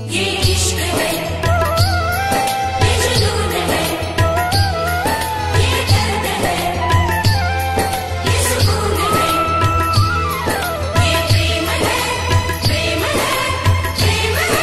ये इश्क है, ये जुनून है, ये दर्द है, ये सुकून है, ये प्रेम है, प्रेम है, प्रेम है।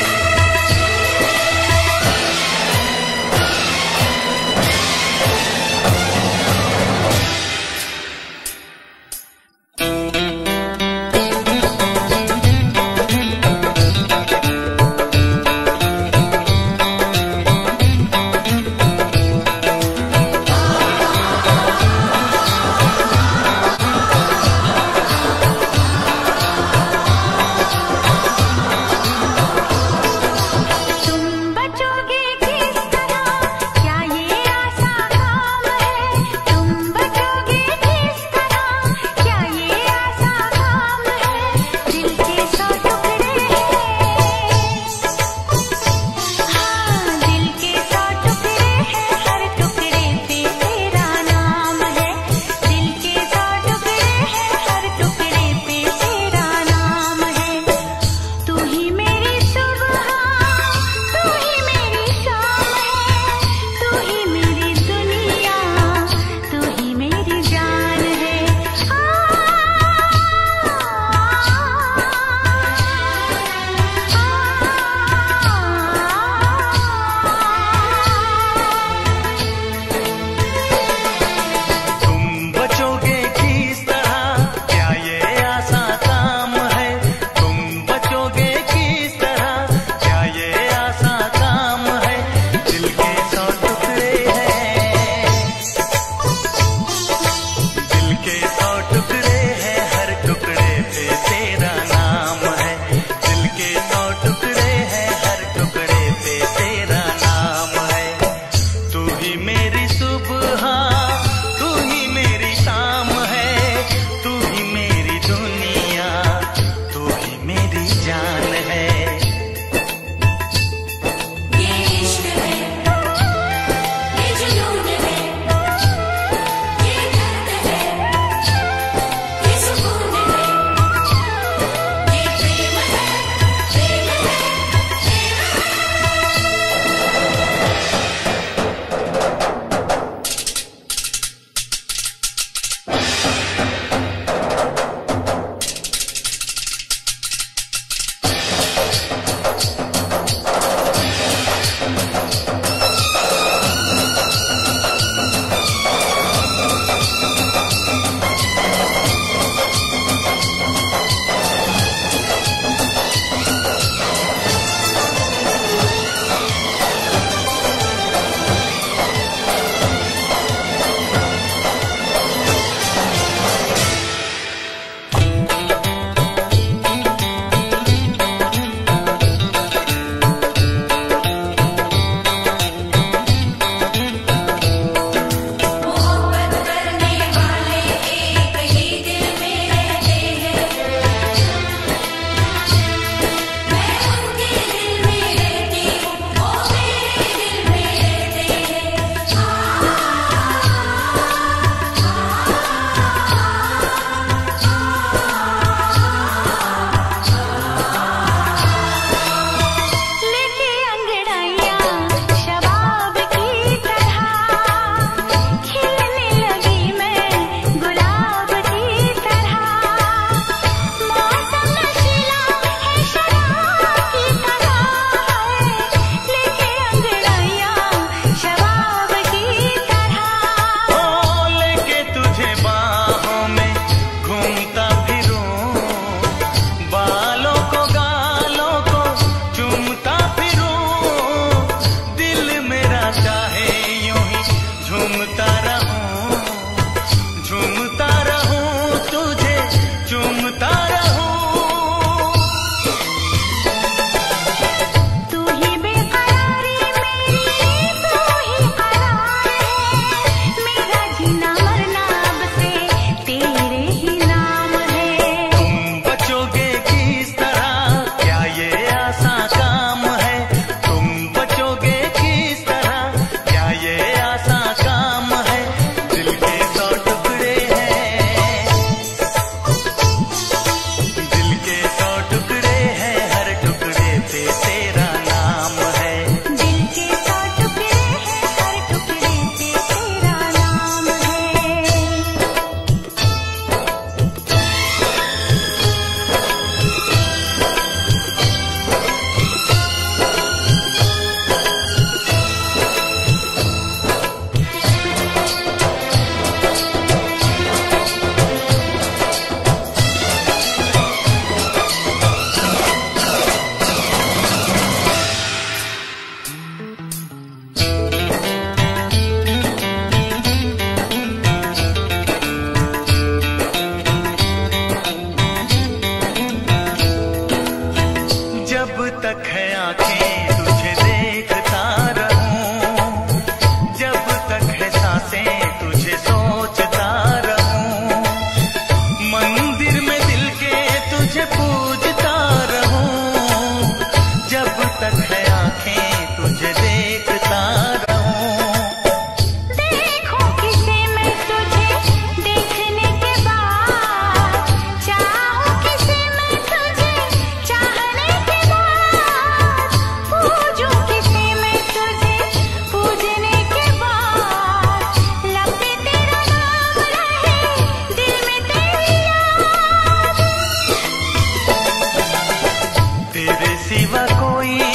तक है आंखें तुझे देखता रहूं, जब तक है सांसें तुझे सोचता रहूं, मंदिर में दिल के तुझे पूजता रहूं, जब तक है आंखें तुझे देखता रहूं। देखूं किसे मैं तुझे देखने के बाद, चाहूं किसे मैं तुझे चाहने के बाद, पूजूं किसे मैं तुझे पूजने के बाद, लब पे तेरा नाम रहे, दिल में तेरी याद। तेरे सिवा कोई